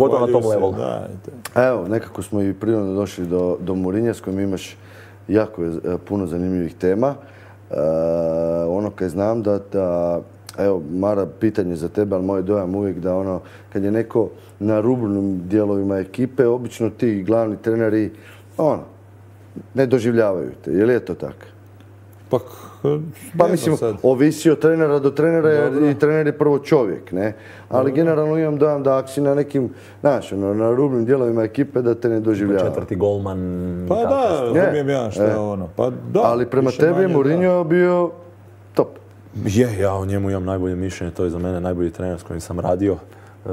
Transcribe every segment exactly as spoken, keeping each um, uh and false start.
pogotovo na tom levelu. Evo, nekako smo i prirodno došli do, do Mourinha s kojim imaš jako puno zanimljivih tema. E, ono kaj znam da, da, evo, Mara, pitanje za tebe, ali moj dojam uvijek da ono, kad je neko na rubnim dijelovima ekipe, obično ti glavni treneri, ono, ne doživljavaju te. Je li je to tako? Pa, pa mislim, ovisi od trenera do trenera jer i trener je prvo čovjek, ne? Ali dobro, generalno imam dojam da ako si na nekim, znaš, ono, na rubnim dijelovima ekipe da te ne doživljava. Četvrti golman. Pa da, razumijem ja što je ono. Pa da, ali prema tebi Mourinho bio top. Je, ja o njemu imam najbolje mišljenje, to je za mene najbolji trener s kojim sam radio. E,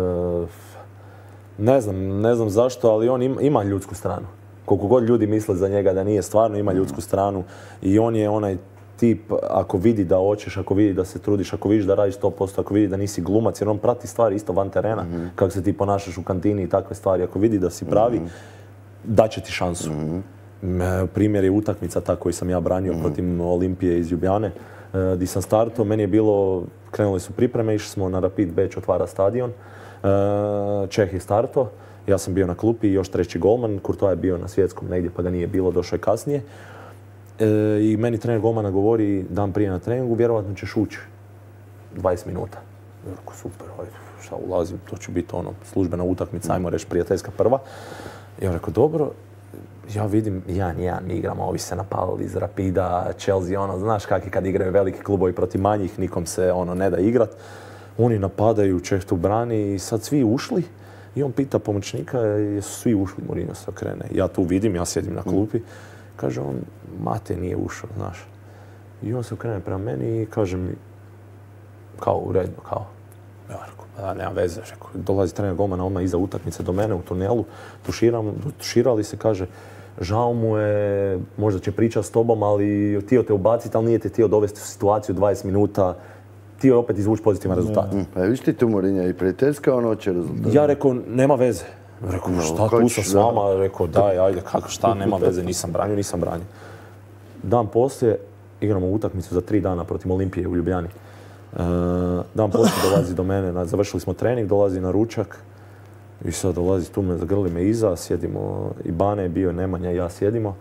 ne znam, ne znam zašto, ali on ima, ima ljudsku stranu. Koliko god ljudi misle za njega da nije, stvarno ima ljudsku stranu i on je onaj tip, ako vidi da hoćeš, ako vidi da se trudiš, ako vidiš da radiš sto posto, ako vidi da nisi glumac, jer on prati stvari isto van terena, mm-hmm. kako se ti ponašaš u kantini i takve stvari. Ako vidi da si pravi, mm-hmm. daće ti šansu. Mm-hmm. Primjer je utakmica ta koju sam ja branio mm-hmm. protiv Olimpije iz Ljubljane, di sam startao. Meni je bilo, krenuli su pripreme, išli smo na Rapid Beč, otvara stadion. Čeh je startao. Ja sam bio na klupi i još treći golman. Courtois je bio na svjetskom negdje pa ga nije bilo, došao je kasnije. E, I meni trener golmana govori dan prije na treningu, vjerovatno ćeš ući dvadeset minuta. Ja rekao, super, ajde, šta ulazim, to će biti ono, službena utakmica, ajmo reći prijateljska prva. Ja rekao, dobro, ja vidim, jedan, jedan igramo, ovi se napalili iz Rapida, Chelsea, ono, znaš kak je kad igraju veliki klubovi protiv manjih, nikom se ono ne da igrat. Oni napadaju, Čeh tu brani i sad svi ušli. I on pita pomoćnika, jesu svi ušli, Mourinho se okrene. Ja tu vidim, ja sjedim na klupi. Kaže on, Mate nije ušao, znaš. I on se okrene prema meni i kaže mi, kao u redu, kao. Ja rekao, da, nema veze. Rekao, dolazi trener golmana odmah iza utakmice do mene u tunelu. Tuširam, tuširali se, kaže, žao mu je, možda će pričati s tobom, ali htio te ubaciti, ali nije te htio dovesti u situaciju dvadeset minuta. Htio je opet izvući pozitivan rezultat. Mm. Pa viš ti tu Mourinha i prijateljska, ono će rezultat? Ja rekao, nema veze. Rekao, no, šta tu sam s vama? Rekao, daj, ajde, kako, šta, nema veze, nisam branio, nisam branio. Dan poslije igramo utakmicu za tri dana protiv Olimpije u Ljubljani. E, dan poslije dolazi do mene, završili smo trening, dolazi na ručak i sad dolazi tu me, zagrli me iza, sjedimo, i Bane je bio, Nemanja i ja sjedimo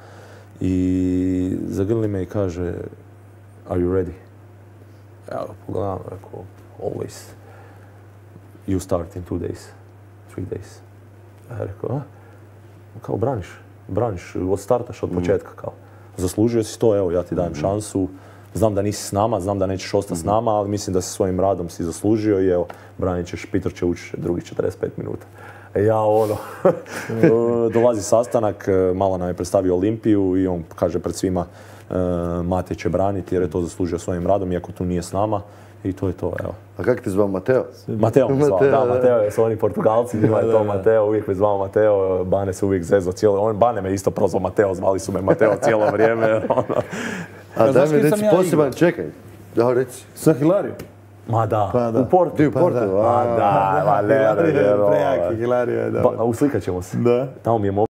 i zagrli me i kaže, are you ready? Ja pogledam, rekao, always. You start in two days, three days. Ja rekao, a? Kao braniš, braniš, odstartaš od početka, kao. Zaslužio si to, evo, ja ti dajem šansu. Znam da nisi s nama, znam da nećeš ostati s nama, ali mislim da si svojim radom si zaslužio i evo, branit ćeš, Peter će ući drugih četrdeset pet minuta. Ja ono, dolazi sastanak, malo nam je predstavio Olimpiju i on kaže pred svima, Mate će braniti jer je to zaslužio svojim radom, iako tu nije s nama. I to je to, evo. A kako te zvao, Mateo? Mateo me zvao, da, Mateo su oni Portugalci, njima je to Mateo, uvijek me zvao Mateo, Bane se uvijek zezao cijelo, on, Bane me isto prozvao Mateo, zvali su me Mateo cijelo vrijeme. Ono. A daj mi reci poseban, čekaj, da reci. Sa Hilariju? Ma da, pa da. U Portu. Ti u Portu? Ma da, ma ne, ne, ne. Prejaki, Hilariju je dobro. Uslikat ćemo se. Da. Tamo mi je